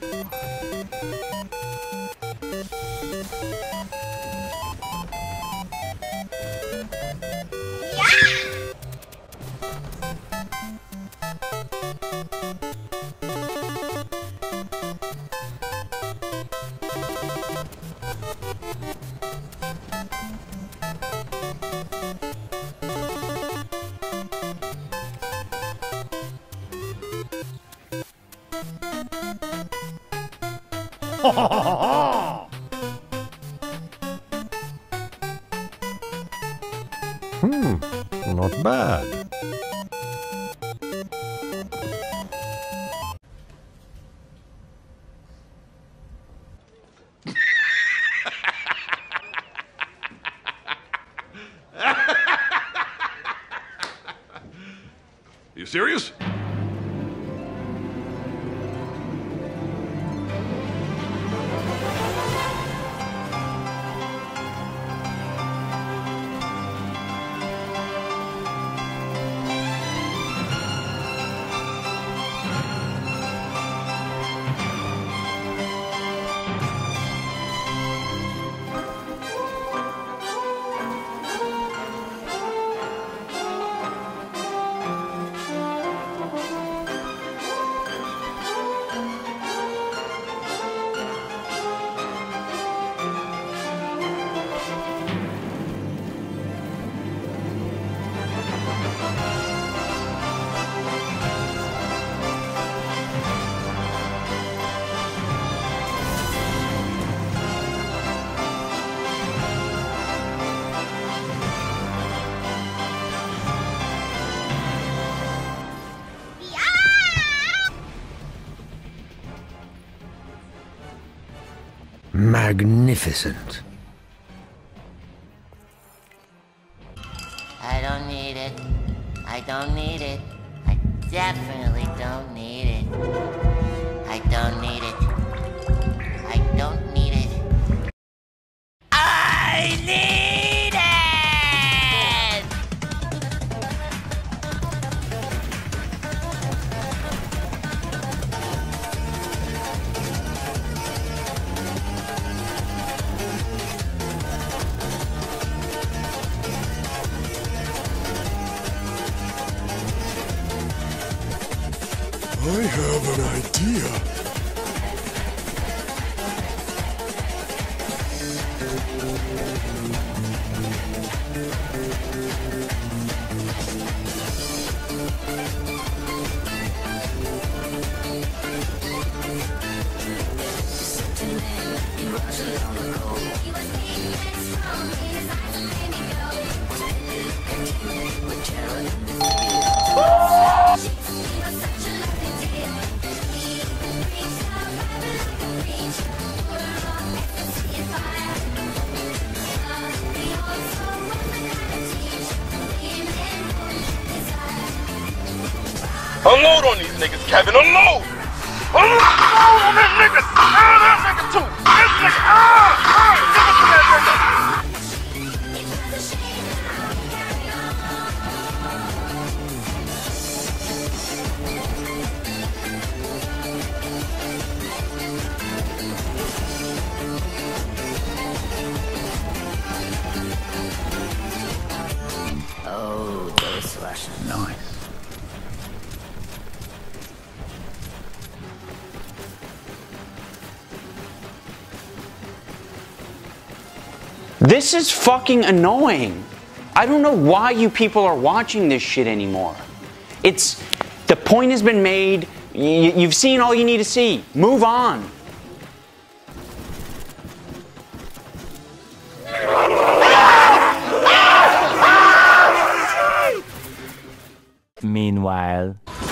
Not bad. You serious? Magnificent. I don't need it. I don't need it. I definitely don't need it. I don't need it. I don't need it. I need it! I have an idea. Unload on these niggas, Kevin, unload! Unload on that nigga! Ah, that nigga too! This nigga! Give it to that nigga! Oh, those Russians. Nice. This is fucking annoying. I don't know why you people are watching this shit anymore. The point has been made. You've seen all you need to see. Move on. Meanwhile.